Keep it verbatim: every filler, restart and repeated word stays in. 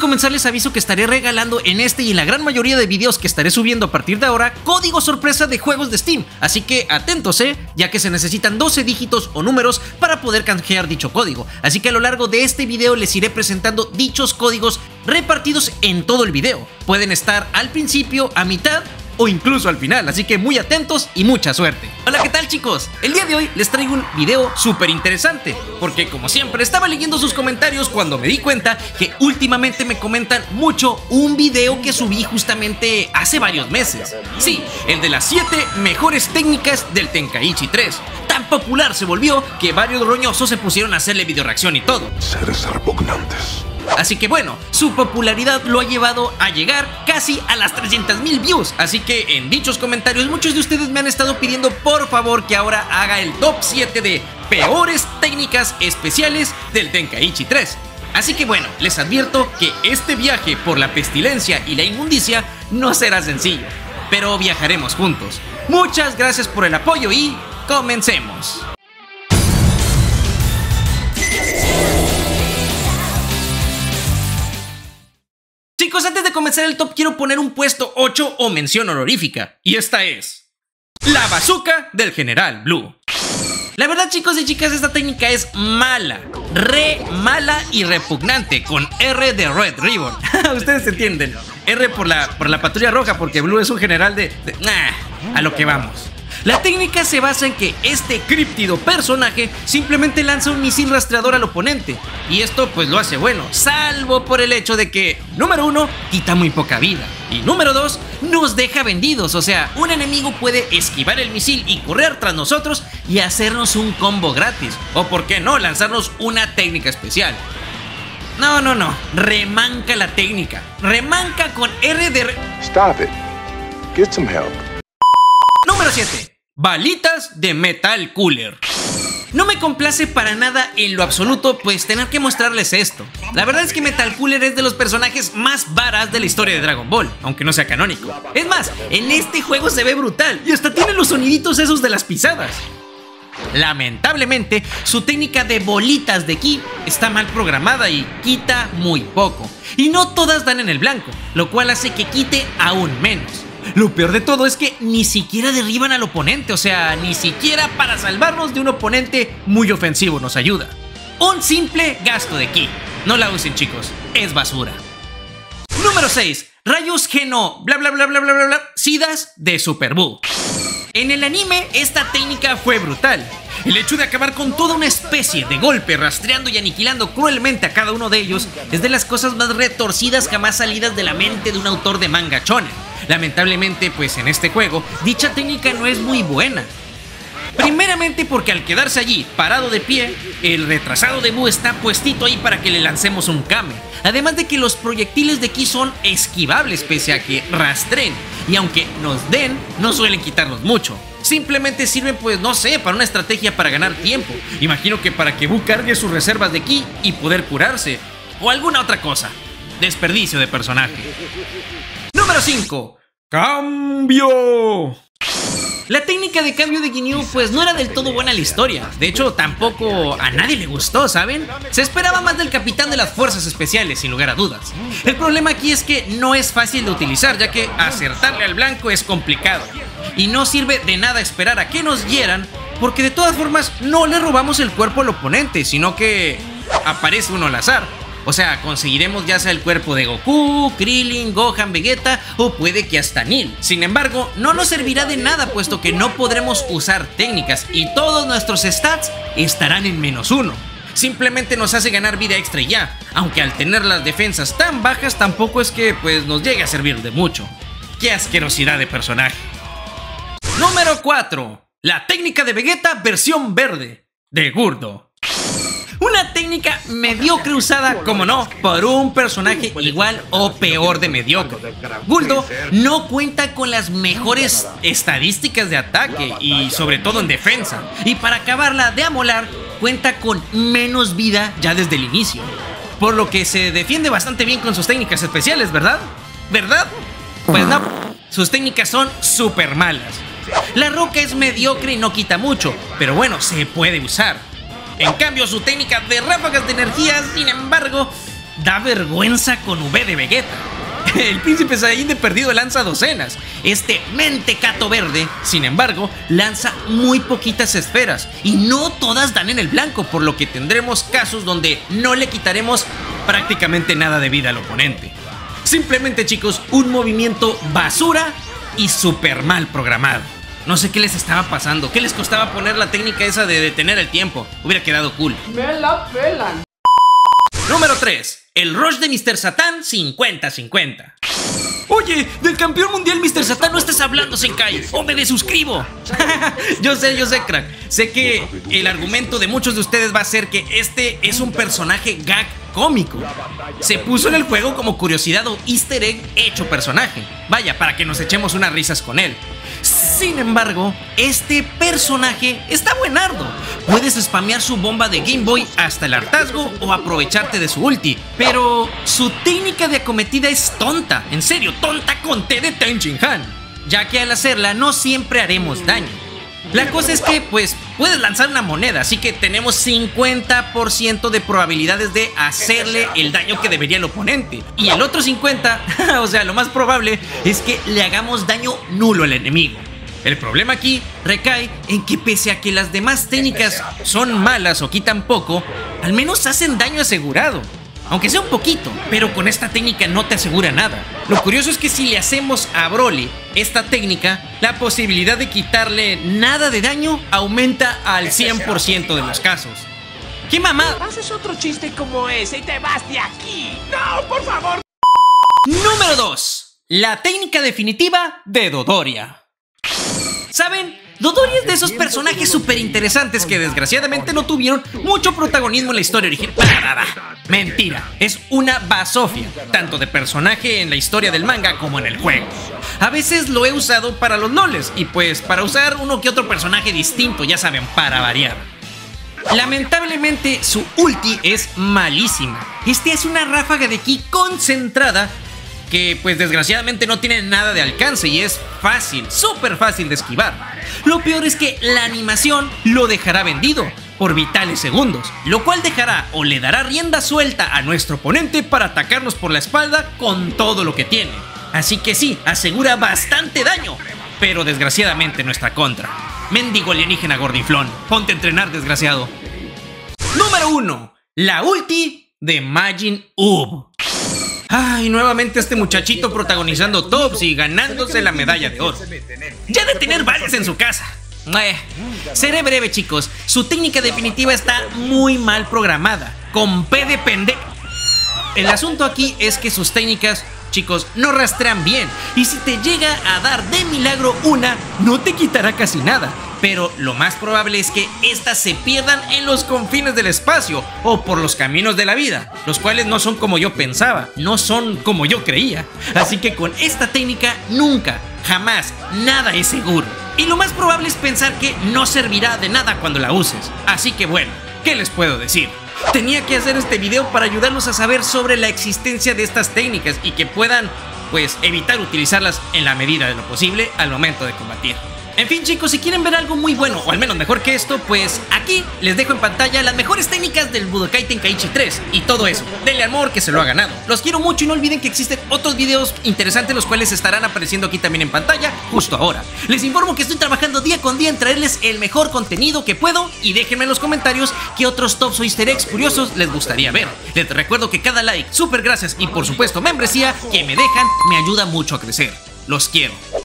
comenzar les aviso que estaré regalando en este y en la gran mayoría de videos que estaré subiendo a partir de ahora código sorpresa de juegos de Steam, así que atentos eh, ya que se necesitan doce dígitos o números para poder canjear dicho código, así que a lo largo de este video les iré presentando dichos códigos repartidos en todo el video, pueden estar al principio, a mitad o incluso al final, así que muy atentos y mucha suerte. Hola, ¿qué tal chicos? El día de hoy les traigo un video súper interesante, porque como siempre estaba leyendo sus comentarios cuando me di cuenta que últimamente me comentan mucho un video que subí justamente hace varios meses. Sí, el de las siete mejores técnicas del Tenkaichi tres. Tan popular se volvió que varios roñosos se pusieron a hacerle video reacción y todo. Seres repugnantes. Así que bueno, su popularidad lo ha llevado a llegar casi a las trescientas mil views. Así que en dichos comentarios muchos de ustedes me han estado pidiendo por favor que ahora haga el top siete de peores técnicas especiales del Tenkaichi tres. Así que bueno, les advierto que este viaje por la pestilencia y la inmundicia no será sencillo, pero viajaremos juntos. Muchas gracias por el apoyo y comencemos. Chicos, antes de comenzar el top quiero poner un puesto ocho o mención honorífica, y esta es la bazooka del General Blue. La verdad chicos y chicas, esta técnica es mala, re mala y repugnante, con R de Red Ribbon. Ustedes entienden, R por la, por la patrulla roja, porque Blue es un general de... de nah, a lo que vamos. La técnica se basa en que este críptido personaje simplemente lanza un misil rastreador al oponente, y esto pues lo hace bueno, salvo por el hecho de que, número uno, quita muy poca vida, y número dos, nos deja vendidos, o sea, un enemigo puede esquivar el misil y correr tras nosotros y hacernos un combo gratis, o por qué no, lanzarnos una técnica especial. No, no, no, remanca la técnica, remanca con R de... Re... Stop it. Get some help. Número siete. Balitas de Metal Cooler. No me complace para nada en lo absoluto pues tener que mostrarles esto. La verdad es que Metal Cooler es de los personajes más varas de la historia de Dragon Ball, aunque no sea canónico. Es más, en este juego se ve brutal y hasta tiene los soniditos esos de las pisadas. Lamentablemente, su técnica de bolitas de ki está mal programada y quita muy poco. Y no todas dan en el blanco, lo cual hace que quite aún menos. Lo peor de todo es que ni siquiera derriban al oponente, o sea, ni siquiera para salvarnos de un oponente muy ofensivo nos ayuda. Un simple gasto de ki. No la usen chicos, es basura. Número seis. Rayos Geno, bla bla bla bla bla bla bla, Sidas de Super Buu. En el anime esta técnica fue brutal. El hecho de acabar con toda una especie de golpe, rastreando y aniquilando cruelmente a cada uno de ellos, es de las cosas más retorcidas jamás salidas de la mente de un autor de manga shonen. Lamentablemente, pues en este juego, dicha técnica no es muy buena. Primeramente porque al quedarse allí, parado de pie, el retrasado de Buu está puestito ahí para que le lancemos un kame. Además de que los proyectiles de ki son esquivables pese a que rastreen, y aunque nos den, no suelen quitarnos mucho. Simplemente sirven pues no sé, para una estrategia para ganar tiempo. Imagino que para que Buu cargue sus reservas de ki y poder curarse, o alguna otra cosa. Desperdicio de personaje. Número cinco. ¡Cambio! La técnica de cambio de Ginyu pues no era del todo buena en la historia. De hecho tampoco a nadie le gustó, ¿saben? Se esperaba más del capitán de las fuerzas especiales, sin lugar a dudas. El problema aquí es que no es fácil de utilizar, ya que acertarle al blanco es complicado. Y no sirve de nada esperar a que nos hieran, porque de todas formas no le robamos el cuerpo al oponente, sino que aparece uno al azar. O sea, conseguiremos ya sea el cuerpo de Goku, Krillin, Gohan, Vegeta o puede que hasta Nil. Sin embargo, no nos servirá de nada puesto que no podremos usar técnicas y todos nuestros stats estarán en menos uno. Simplemente nos hace ganar vida extra y ya, aunque al tener las defensas tan bajas tampoco es que pues nos llegue a servir de mucho. ¡Qué asquerosidad de personaje! Número cuatro. La técnica de Vegeta versión verde de Gurdo. Una técnica mediocre usada, como no, por un personaje igual o peor de mediocre. Guldo no cuenta con las mejores estadísticas de ataque y sobre todo en defensa. Y para acabarla de amolar, cuenta con menos vida ya desde el inicio. Por lo que se defiende bastante bien con sus técnicas especiales, ¿verdad? ¿Verdad? Pues no, sus técnicas son súper malas. La roca es mediocre y no quita mucho, pero bueno, se puede usar. En cambio, su técnica de ráfagas de energía, sin embargo, da vergüenza con V de Vegeta. El príncipe Saiyajin de perdido lanza docenas. Este mentecato verde, sin embargo, lanza muy poquitas esferas y no todas dan en el blanco, por lo que tendremos casos donde no le quitaremos prácticamente nada de vida al oponente. Simplemente, chicos, un movimiento basura y súper mal programado. No sé qué les estaba pasando, qué les costaba poner la técnica esa de detener el tiempo. Hubiera quedado cool. Me la pelan. Número tres. El Rush de mister Satan cincuenta cincuenta. Oye, del campeón mundial mister Satan no estás hablando, Senkai, o me desuscribo. Yo sé, yo sé, crack. Sé que el argumento de muchos de ustedes va a ser que este es un personaje gag cómico. Se puso en el juego como curiosidad o easter egg hecho personaje. Vaya, para que nos echemos unas risas con él. Sin embargo, este personaje está buenardo. Puedes spamear su bomba de Game Boy hasta el hartazgo o aprovecharte de su ulti, pero su técnica de acometida es tonta, en serio, tonta con T de Tenchin Han, ya que al hacerla no siempre haremos daño. La cosa es que, pues, puedes lanzar una moneda, así que tenemos cincuenta por ciento de probabilidades de hacerle el daño que debería el oponente. Y el otro cincuenta por ciento, o sea, lo más probable es que le hagamos daño nulo al enemigo. El problema aquí recae en que pese a que las demás técnicas son malas o quitan poco, al menos hacen daño asegurado. Aunque sea un poquito, pero con esta técnica no te asegura nada. Lo curioso es que si le hacemos a Broly esta técnica, la posibilidad de quitarle nada de daño aumenta al cien por ciento de los casos. ¡Qué mamada! Haces otro chiste como ese y te vas de aquí. ¡No, por favor! Número dos. La técnica definitiva de Dodoria. ¿Saben? Dodoria es de esos personajes súper interesantes que desgraciadamente no tuvieron mucho protagonismo en la historia original. Mentira, es una basofia, tanto de personaje en la historia del manga como en el juego. A veces lo he usado para los loles y pues para usar uno que otro personaje distinto, ya saben, para variar. Lamentablemente su ulti es malísima. Este es una ráfaga de ki concentrada que pues desgraciadamente no tiene nada de alcance y es fácil, súper fácil de esquivar. Lo peor es que la animación lo dejará vendido por vitales segundos, lo cual dejará o le dará rienda suelta a nuestro oponente para atacarnos por la espalda con todo lo que tiene. Así que sí, asegura bastante daño, pero desgraciadamente nuestra contra. Mendigo alienígena gordinflón, ponte a entrenar, desgraciado. Número uno. La ulti de Majin Ub. Ay, nuevamente este muchachito protagonizando tops y ganándose la medalla de oro. Ya de tener varias en su casa. Eh, seré breve, chicos. Su técnica definitiva está muy mal programada, con P de pendejo. El asunto aquí es que sus técnicas, chicos, no rastrean bien. Y si te llega a dar de milagro una, no te quitará casi nada. Pero lo más probable es que estas se pierdan en los confines del espacio o por los caminos de la vida, los cuales no son como yo pensaba, no son como yo creía. Así que con esta técnica nunca, jamás, nada es seguro. Y lo más probable es pensar que no servirá de nada cuando la uses. Así que bueno, ¿qué les puedo decir? Tenía que hacer este video para ayudarnos a saber sobre la existencia de estas técnicas y que puedan, pues, evitar utilizarlas en la medida de lo posible al momento de combatir. En fin, chicos, si quieren ver algo muy bueno, o al menos mejor que esto, pues aquí les dejo en pantalla las mejores técnicas del Budokai Tenkaichi tres y todo eso. Denle amor, que se lo ha ganado. Los quiero mucho y no olviden que existen otros videos interesantes los cuales estarán apareciendo aquí también en pantalla justo ahora. Les informo que estoy trabajando día con día en traerles el mejor contenido que puedo y déjenme en los comentarios qué otros tops o easter eggs curiosos les gustaría ver. Les recuerdo que cada like, súper gracias y por supuesto membresía que me dejan me ayuda mucho a crecer. Los quiero.